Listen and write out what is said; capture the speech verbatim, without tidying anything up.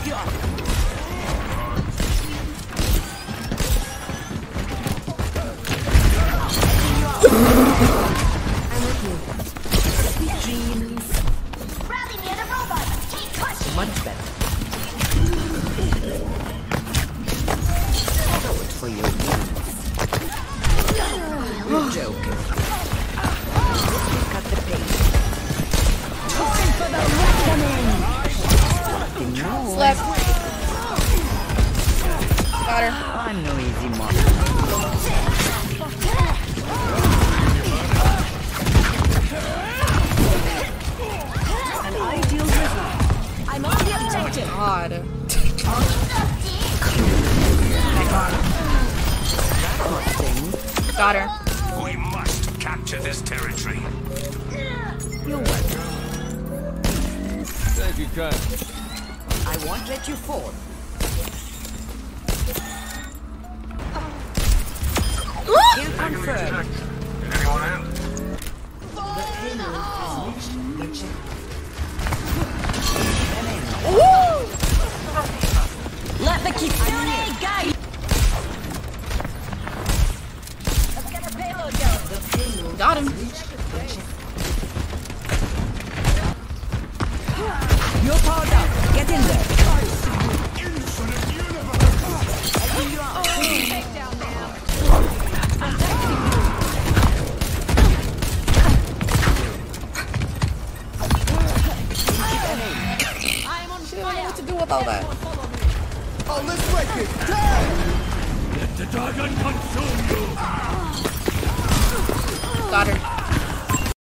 pick you up. I'm with you. Sweet dreams. Rally near the robot. Take caution. Much better. Do it for your needs. You're joking. Cut the pace. Time for the reckoning. Left. Got her. I'm no easy mark. An ideal result. I'm on the objective. God. Got her. We must capture this territory. You're welcome. Thank you, Cut. I won't let you fall. Kill confirmed. Is anyone in? The payload has reached the checkpoint. Ooh! Let the Kitsune guide. Let's get the payload down. The payload Got him. You're powered up. Get in there. She didn't know what to do with all that. Oh, let's break it! Damn! Let the dragon consume you! Got her.